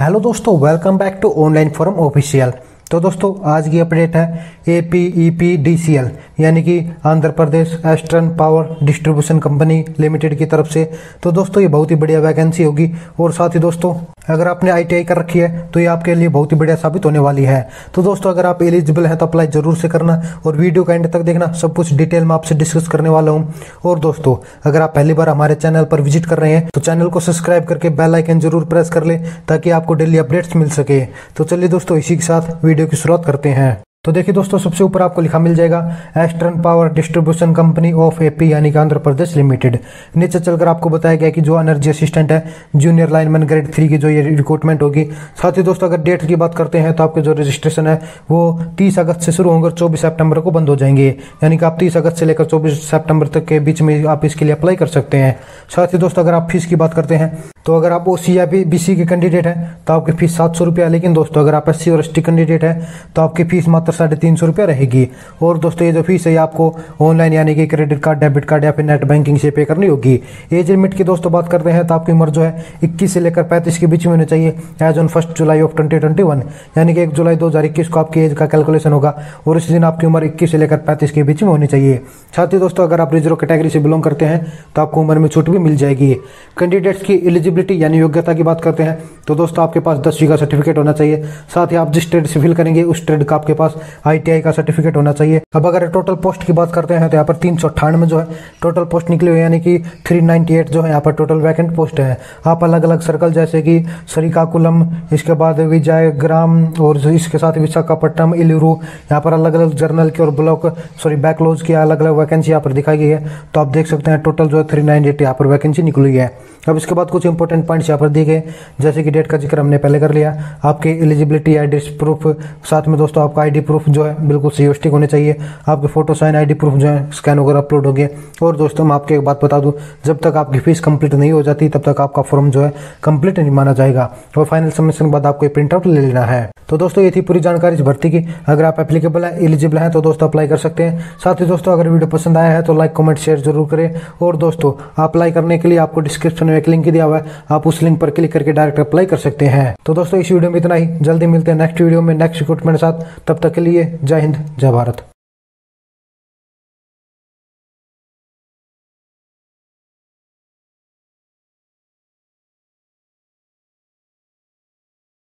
Hello दोस्तों, welcome back to online forum official. तो दोस्तों आज की अपडेट है APEPDCL यानी कि Andhra Pradesh eastern power distribution company limited की तरफ से। तो दोस्तों ये बहुत ही बढ़िया वैकेंसी होगी और साथ ही दोस्तों अगर आपने ITI कर रखी है तो ये आपके लिए बहुत ही बढ़िया साबित होने वाली है। तो दोस्तों अगर आप एलिजिबल हैं तो अप्लाई जरूर से करना और वीडियो का एंड तक देखना, सब कुछ डिटेल में आपसे डिस्कस करने वाला हूँ। और दोस्तों अगर आप पहली बार हमारे चैनल पर विजिट कर रहे हैं तो चैनल को सब्सक्राइब करके बेल आइकन जरूर प्रेस कर ले ताकि आपको डेली अपडेट्स मिल सके। तो चलिए दोस्तों इसी के साथ वीडियो की शुरुआत करते हैं। तो देखिए दोस्तों सबसे ऊपर आपको लिखा मिल जाएगा eastern power distribution company of AP यानी कि आंध्र प्रदेश लिमिटेड। नीचे चलकर आपको बताया गया कि जो एनर्जी असिस्टेंट है जूनियर लाइनमैन ग्रेड 3 की जो ये रिक्रूटमेंट होगी। साथ ही दोस्तों अगर डेट की बात करते हैं तो आपके जो रजिस्ट्रेशन है वो 30 अगस्त से शुरू होंगे और 24 सितंबर को बंद हो जाएंगे, यानी कि आप 30 अगस्त से लेकर 24 सितंबर तक के बीच में आप इसके लिए अप्लाई कर सकते हैं। साथ ही दोस्तों अगर आप फीस की बात करते हैं तो अगर आप OC या BC के कैंडिडेट हैं तो आपकी फीस 700 रुपया, लेकिन दोस्तों अगर आप SC और ST कैंडिडेट हैं तो आपकी फीस मात्र 350 रुपया रहेगी। और दोस्तों ये जो फीस है आपको ऑनलाइन यानी कि क्रेडिट कार्ड, डेबिट कार्ड या फिर नेट बैंकिंग से पे करनी होगी। एज लिमिट की दोस्तों बात करते हैं तो आपकी उम्र जो है 21 से लेकर 35 के बीच में होनी चाहिए एज ऑन 1 जुलाई ऑफ 2021, यानी कि 1 जुलाई 2021 को आपकी एज का कैलकुलेशन होगा और इस दिन आपकी उम्र 21 से लेकर 35 के बीच में होनी चाहिए। साथ ही दोस्तों अगर आप रिजर्व कैटेगरी से बिलोंग करते हैं तो आपको उम्र में छूट भी मिल जाएगी। कैंडिडेट्स की एलिजिबिलिटी यानी योग्यता की बात करते हैं तो दोस्तों आपके पास 10वीं का सर्टिफिकेट होना चाहिए। साथ ही आप जिस ट्रेड से फिल करेंगे उस ट्रेड का आपके पास ITI का सर्टिफिकेट होना चाहिए। अब अगर टोटल पोस्ट की बात करते हैं तो यहाँ पर 398 जो है टोटल पोस्ट निकली हुई, यानी कि 398 जो है यहाँ पर टोटल वैकेंट पोस्ट है। आप अलग अलग सर्कल जैसे कि श्रीकाकुलम, इसके बाद विजयग्राम और इसके साथ विशाखापट्टनम, इलूरू, यहाँ पर अलग अलग जर्नल की और बैकलॉज की अलग अलग वैकेंसी यहाँ पर दिखाई गई है। तो आप देख सकते हैं टोटल जो है 398 यहाँ पर वैकेंसी निकली है। अब इसके बाद कुछ इंपॉर्टेंट पॉइंट्स यहाँ पर दिए गए, जैसे कि डेट का जिक्र हमने पहले कर लिया, आपके एलिजिबिलिटी एड्रेस प्रूफ, साथ में दोस्तों आपका ID प्रूफ जो है बिल्कुल सियोस्टिक होने चाहिए, आपके फोटो साइन ID प्रूफ जो है स्कैन वगैरह अपलोड हो गए। और दोस्तों मैं आपको एक बात बता दूं, जब तक आपकी फीस कंप्लीट नहीं हो जाती तब तक आपका फॉर्म जो है कंप्लीट नहीं माना जाएगा और फाइनल सबमिशन के बाद आपको प्रिंट आउट ले लेना है। तो दोस्तों ये थी पूरी जानकारी इस भर्ती की। अगर आप एप्लीकेबल है, एलिजिबल हैं तो दोस्तों अप्लाई कर सकते हैं। साथ ही दोस्तों अगर वीडियो पसंद आया है तो लाइक, कमेंट, शेयर जरूर करें। और दोस्तों अप्लाई करने के लिए आपको डिस्क्रिप्शन में एक लिंक दिया हुआ है, आप उस लिंक पर क्लिक करके डायरेक्ट अप्लाई कर सकते हैं। तो दोस्तों इस वीडियो में इतना ही, जल्दी मिलते हैं नेक्स्ट वीडियो में नेक्स्ट रिक्रूटमेंट के साथ। तब तक के लिए जय हिंद, जय भारत।